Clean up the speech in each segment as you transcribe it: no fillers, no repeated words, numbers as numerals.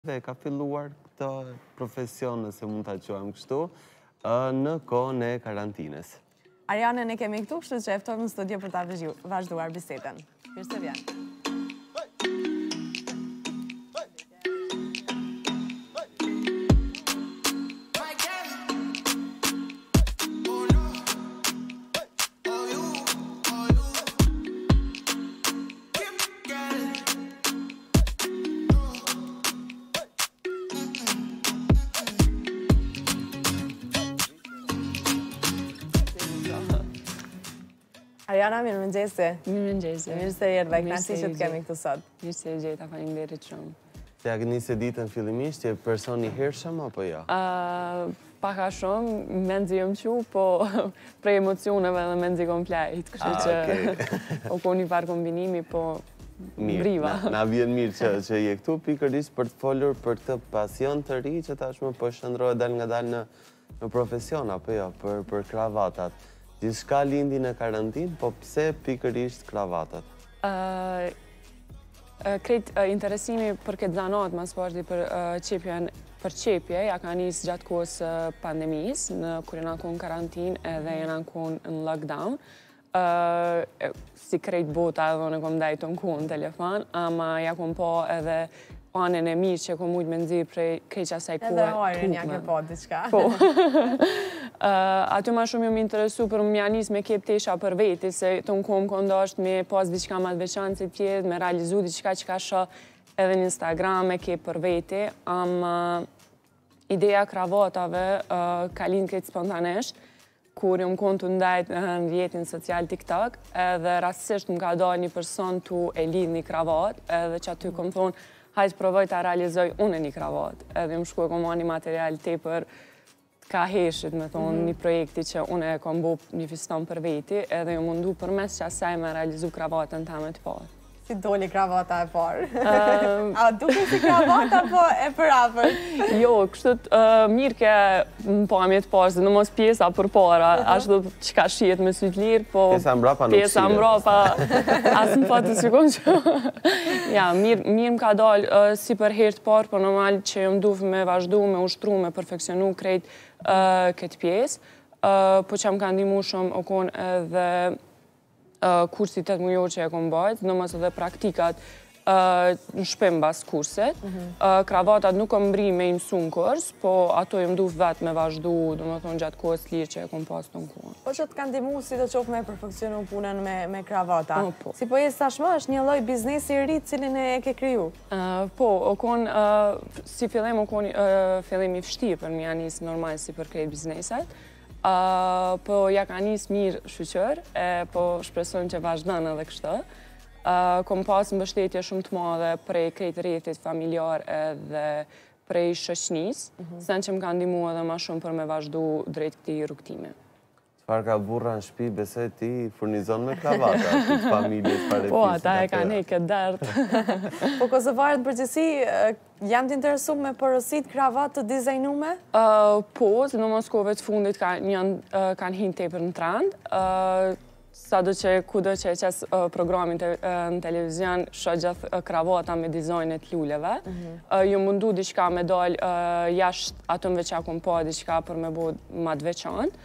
Dhe ka filluar këtë profesion, nëse mund ta quajmë kështu, në kohën e karantinës. Arianën e kemi këtu, kështu që e ftojmë në studio për ta vazhduar bisedën. Mirë se vjen. Ariana, mirë mëngjesi. Mirë mëngjesi. Mirë se jetë dhe kënaqësi që të kemi këtu sot. Mirë se gjeta, faleminderit shumë. Se ja keni se ditën fillimisht, je person i hershëm apo jo? Paka shumë, menzi jëmë qu, po prej emocioneve dhe menzi komplejt. Kështu që o ko një farë kombinimi, po briva. Na vjen mirë që je këtu pikërisht për të folur për këtë pasion të ri që tashmë po shndrohet dal nga dal në profesion apo jo, për kravatat. Gjithçka lindi në karantinë, po pse pikërisht kravatat? Krejt interesimi për këtë zanat, mas parti për qepje, ja ka njës gjatë kohës pandemisë, kur jena konë karantinë edhe jena konë në lockdown. Si krejt bota edhe në kom dajtë në konë telefon, ama ja kom po edhe anën e mirë që kom mujtë me nëzirë prej krejt asaj kohë. Edhe hojrën ja ke po diçka. Po. Aty ma shumë ju më interesu për më janis me kep tesha për veti, se të në komë këndasht me pas diçka ma të veçanë si tjetë, me realizu diçka që ka shë edhe në Instagram me kep për veti, ama ideja kravatave ka linë këtë spontanesht, kur ju më konë të ndajt në rjetin social TikTok, edhe rastësisht më ka da një person të e lidh një kravat, edhe që aty kom thonë, hajtë provoj të realizoj unë një kravat, edhe më shkuj kom një material te për ka heshit, me thonë, një projekti që unë e kom bo një fiston për veti, edhe ju mundu për mes që asaj me realizu kravatën ta me të parë. Si doli kravata e parë? A duke si kravata, po e për apër? Jo, kështët mirë ke në pamjet parë, se në mos pjesa për para, ashtu që ka shijet me sytë lirë, po pjesa mbrapa nuk pjesa mbrapa, asë në fatë të sykon që... Ja, mirë më ka dalë si për herë të parë, po normal që jë mduf me vazhdu, me ushtru, me perfekcionu krejt këtë pjesë, po që më ka ndimu shumë o konë edhe kursi 8 mujor që e kom bajt, në mësë edhe praktikat në shpem bas kurset. Kravatat nuk kom bri me imësu në kurs, po ato jëm duf vetë me vazhdu, do më thonë gjatë kohës lirë që e kom pas të në kohën. Po që të kanë dimu si të qofë me perfekcionu punën me kravata. Si po jesë tashmë, është një loj biznesi i rritë cilin e ke kryu? Po, o konë, si fillim, o konë fillim i fështirë për mja njësë normal si për krejt bizneset. Po ja ka njës mirë shqyqër, po shpresojmë që vazhdojnë edhe kështë. Kom pas mbështetje shumë të madhe prej krejtë rrjetit familjar edhe prej shoqënis, sen që më ka ndimu edhe ma shumë për me vazhdu drejt këti rrugtime. Çfarë ka burra në shtëpi, besoj ti furnizon me kravata, këtë familjes pare Po, ata e ka ne këtë dertë. Po kosovarët përgjithësi janë të interesu me përësit kravat të dizajnume? Po, se në Moskove të fundit kanë hinë tepër në trend. Sa do që kudo që e qesë programin në televizion, shë gjithë kravata me dizajnet lulleve. Ju mundu diçka me dalë jashtë atëmve që akum pa diçka për me bo ma të veçantë.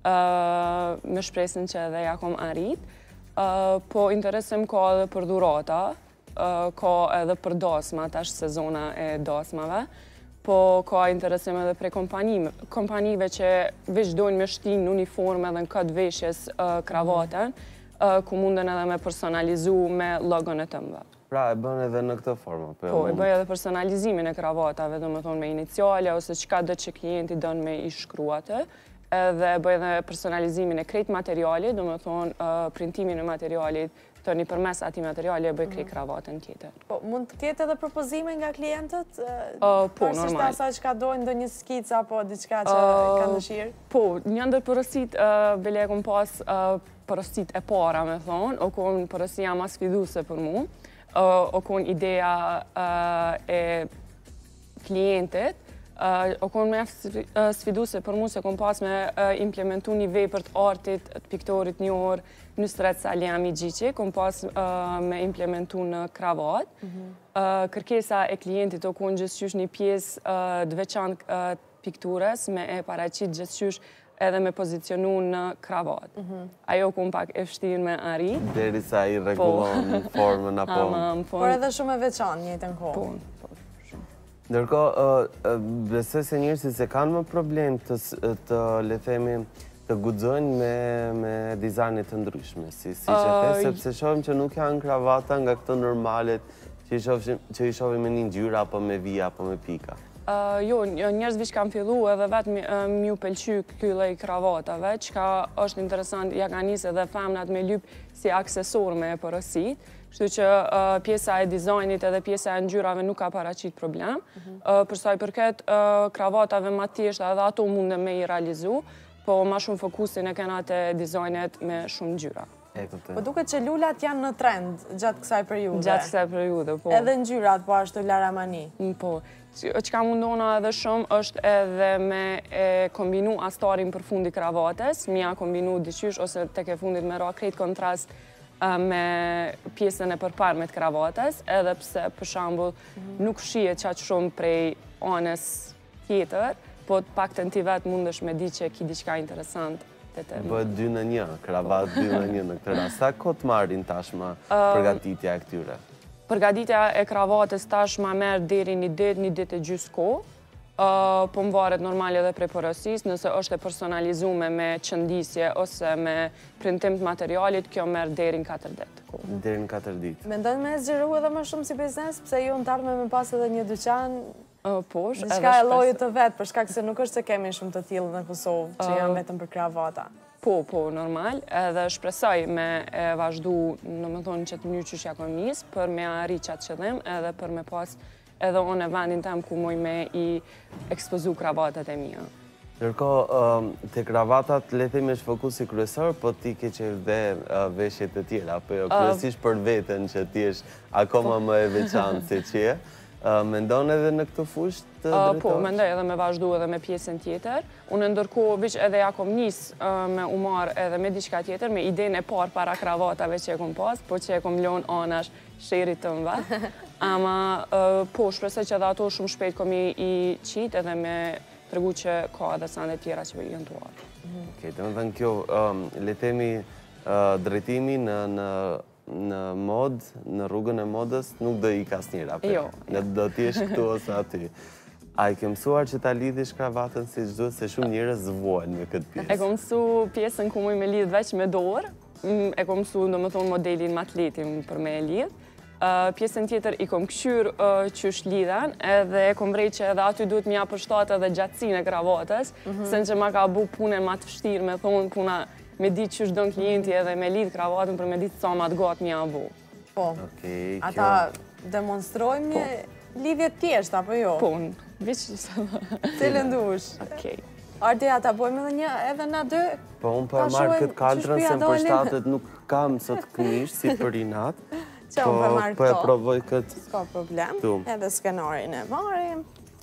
Me shpresin që edhe ja kom arrit. Po interesim ka edhe për durata, ka edhe për dasma, tash sezona e dasmave, po ka interesim edhe prej kompanive që veç dojnë me shtin në uniforme dhe në këtë veshjes kravatën, ku munden edhe me personalizu me logon e tëmve. Pra e bën edhe në këtë formë? Po, e bëj edhe personalizimin e kravatave, do me thonë me iniciale, ose qka dhe që klienti dënë me i shkruate, edhe bëj edhe personalizimin e krejt materialit, do me thonë printimin e materialit, të një përmes ati materiali e bëj krejt kravatën tjetër. Po, mund të tjetë edhe propozime nga klientët? Po, normal. Përsisht asaj që ka dojnë dhe një skica, apo diçka që ka dëshirë? Po, një ndër përësit, bile e kom pas përësit e para, me thonë, o kon përësia ma sfiduse për mu, o kon ideja e klientit, O konë me sfiduse për mu se kom pas me implementu një vepër të artit, të piktorit një orë, Nusret Saliami Gjiqi, kom pas me implementu në kravat. Kërkesa e klientit o konë gjithqysh një pjesë të veçantë piktures me e paraqit gjithqysh edhe me pozicionu në kravat. Ajo kom pak e fështirë me arrit. Derisa i rregullon formën apo... Por edhe shumë e veçanë njëjtën kohë. Ndërkohë, besoj se njerëzit se kanë më problem të le themi të guxojnë me dizajne të ndryshme, si që the, sepse shohim që nuk janë kravata nga këto normalet që i shohim me një ngjyrë apo me vija apo me pika. Jo, njerëzve që kanë fillu edhe vetë m'ju pëlqy ky lloj kravatave, çka është interesant, ja ka nisë edhe femnat me lyp si aksesor me porosit, kështu që pjesa e dizajnit edhe pjesa e ngjyrave nuk ka paraqit problem. Për sa i përket kravatave ma thjeshta edhe ato mundem me i realizu, po ma shumë fokusin e kena të dizajnet me shumë ngjyra. Po duket që lulat janë në trend gjatë kësaj periude. Gjatë kësaj periude, po. Edhe ngjyrat, po ashtu laramani. Po. Çka mundona edhe shumë është edhe me kombinu astarin për fundi kravates, mja kombinu diqysh ose tek e fundit me ra krejt kontrast me pjesën e përparme të kravates, edhe pse për shembull nuk shihet qaq shumë prej anës tjetër, po të paktën ti vetë mundesh me di që ki diçka interesant. Bëhet 2 në 1, kravat 2 në 1 në këtë rast. Sa kohë të marrin tashmë përgatitja e këtyre? Përgatitja e kravates tashmë merr deri një ditë e gjysmë kohë. Po mvaret normal edhe prej porosis, nëse është e personalizume me qëndisje ose me printim të materialit, kjo merr deri në 4 ditë. Deri në 4 ditë. Mendon me zgjeru edhe më shumë si biznes, pse ju në tarme me pas edhe një dyqan diçka e llojit të vetë, për shkak se nuk është se kemi shumë të tillë në Kosovë, që janë vetëm për kravata. Po, normal, edhe shpresoj me e vazhdu, në më thonë që të një qysh ja kom njës, për me arrit qatë qëllim, edhe për me pas edhe unë e vendin tem ku moj me i ekspozu kravatat e mija. Ndërkohë, të kravatat, le themi është fokusi kryesor, po ti ke që dhe veshjet e tjera, apo jo kryesisht për veten që ti është akoma më e veçantë se që je. Mendon edhe në këtë fushë të drejtosh? Po, mendoj edhe me vazhdu edhe me pjesën tjetër. Unë ndërkohë viq edhe ja kom njësë me umar edhe me diçka tjetër, me idenë e parë para kravatave që e kom pas, po që e kom lonë anash shirit të mve. Ama, po, shpresoj që edhe ato shumë shpejt kom i qitë edhe me tregu që ka edhe sande tjera që jenë të uarë. Okej, dhe me thënë kjo, le themi drejtimi në mod, në rrugën e modës, nuk do i kas njëra për. Jo. Në do t'jesh këtu ose aty. A i ke mësuar që ta lidhish kravatën si çdo, se shumë njerëz zvohen me këtë pjesë? E kom mësu pjesën ku muj me lidh veç me dorë, e kom mësu do më thonë modelin me atletin për me e lidh. Pjesën tjetër i kom këshyr qysh lidhen, edhe e kom vrej që edhe aty duhet mja përshtat edhe gjatësin e kravatës, se në që ma ka bu punën ma të fështirë, me thonë puna me ditë qysh dënë klienti edhe me lidh kravatën për me ditë sa ma të gatë mja bu. Po, ata demonstrojmë një lidhje tjeshtë, apo jo? Po, vishë që Cilë ndush? Okej. Ardi, ata bojmë edhe na dy? Po, unë për marrë këtë kaltrën se më përshtatët nuk kam sot këmish, si për inat. Që unë për marrë Po e provoj këtë. Ska problem, edhe skenarin e marim.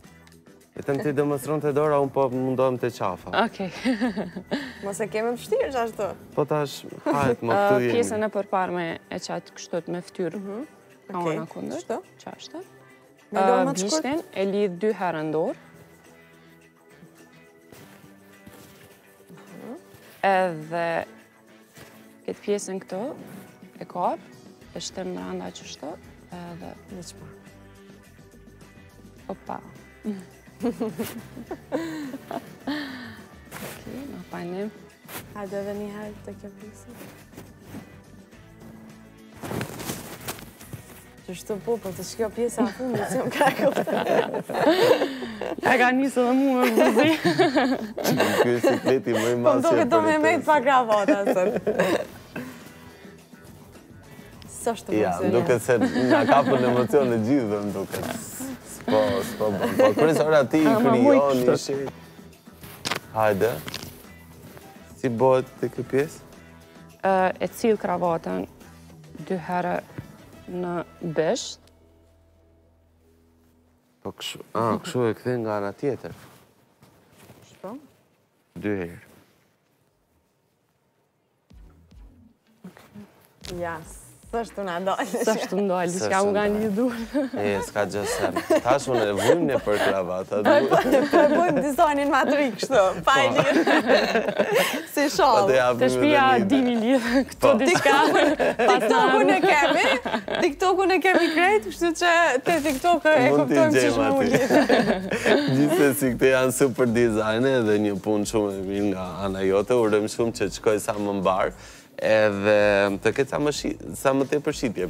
E të më ti demonstron të dora, unë po mundohem të qafa. Okej. Mos e keme pështirë që ashtu? Po tash, hajt, më këtu jemi. Pjesën e përparme e qatë kështët me ftyrë. Ka ona kundër. Qështu? Qashtë. Me lorë më të shkurt? Bishtin e lidh 2 herë në dorë. Edhe këtë pjesën këto e kapë, e shtëm në randa qështu, edhe Në qëpa? Opa. Okej, në panim. Hajde edhe një herë të kjo pjesë. Qështu po, po të shkjo pjesë a fundit, që më kakull. E ka njësë edhe mu me buzi. Kjo e sikleti më i Po më masë duke do me mejtë pa kravata, sot. Së është të Ja, funksionet. duke se nga kapën emocion e gjithë dhe më duke. S'po bën. Po kryesora ti i krijon një shit. Hajde. Si bëhet të kjo pjesë? E cilë kravatën 2 herë në bisht. Po kështu e kthe nga ana tjetër. Shpo? 2 herë. Ja, s'është una dalë. S'është më dalë, diçka më ka lidhur. S'ka gjë sem. Tash unë e vujmë ne për kravatat. Po bëjmë dizajnin matrik, kështu, pa e lirë. Si shallë. Të shpia dimi lidhë këto diçka. TikTokun e kemi, TikTokun e kemi krejt, kështu që te TikTok e kuptojmë që shme u lidhë. Gjithsesi këte janë super dizajne dhe një punë shumë e mirë nga ana jote, urojmë shumë që të shkoj sa më mbar edhe të ketë sa më tepër shitje.